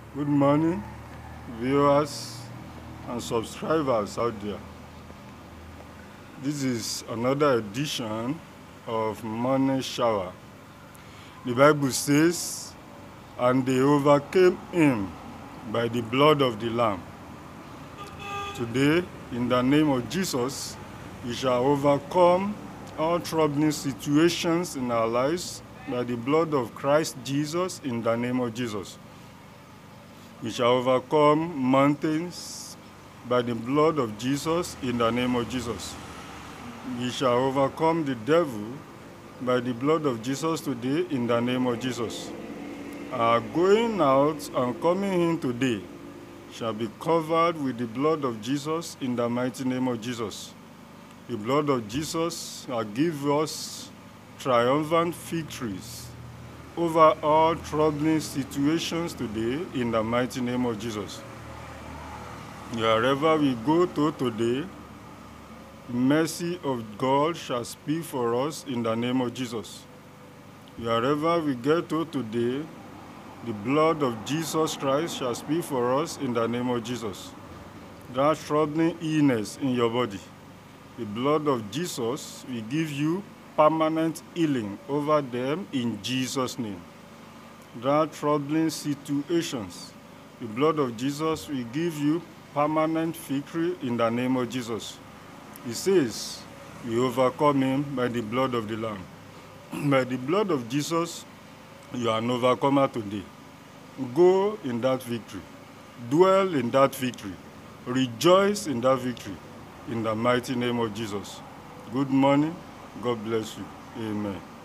Good morning, viewers and subscribers out there. This is another edition of Morning Shower. The Bible says, "And they overcame him by the blood of the Lamb." Today, in the name of Jesus, we shall overcome all troubling situations in our lives by the blood of Christ Jesus in the name of Jesus. We shall overcome mountains by the blood of Jesus in the name of Jesus. We shall overcome the devil by the blood of Jesus today in the name of Jesus. Our going out and coming in today shall be covered with the blood of Jesus in the mighty name of Jesus. The blood of Jesus will give us triumphant victories over all troubling situations today in the mighty name of Jesus. Wherever we go to today, mercy of God shall speak for us in the name of Jesus. Wherever we get to today, the blood of Jesus Christ shall speak for us in the name of Jesus. That troubling illness in your body, the blood of Jesus will give you permanent healing over them in Jesus' name. That troubling situations, the blood of Jesus will give you permanent victory in the name of Jesus. He says, we overcome him by the blood of the Lamb. By the blood of Jesus, you are an overcomer today. Go in that victory. Dwell in that victory. Rejoice in that victory. In the mighty name of Jesus. Good morning. God bless you. Amen.